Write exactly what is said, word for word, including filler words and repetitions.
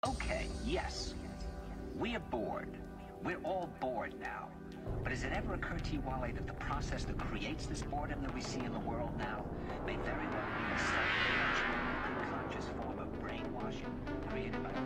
Okay, yes. We are bored. We're all bored now. But has it ever occurred to you, Wale, that the process that creates this boredom that we see in the world now may very well be a subtle, unconscious form of brainwashing created by